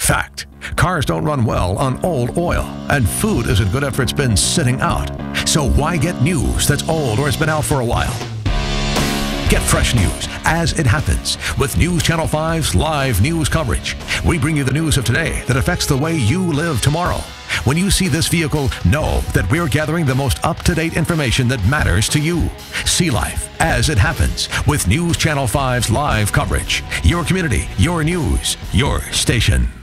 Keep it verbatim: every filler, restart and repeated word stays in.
Fact. Cars don't run well on old oil, and food isn't good after it's been sitting out. So why get news that's old or has been out for a while? Get fresh news as it happens with News Channel five's live news coverage. We bring you the news of today that affects the way you live tomorrow. When you see this vehicle, know that we're gathering the most up-to-date information that matters to you. See life as it happens with News Channel five's live coverage. Your community, your news, your station.